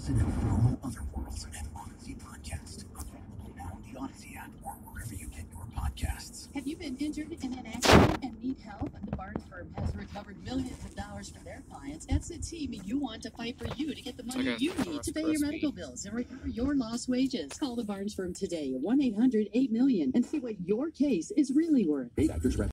Listen to normal other worlds and Odyssey podcast. Available now in the Odyssey app or wherever you get your podcasts. Have you been injured in an accident and need help? The Barnes firm has recovered millions of dollars for their clients. That's the team you want to fight for you to get the money you need to pay your medical bills and recover your lost wages. Call the Barnes firm today, 1-800-8-million, and see what your case is really worth. 8 actors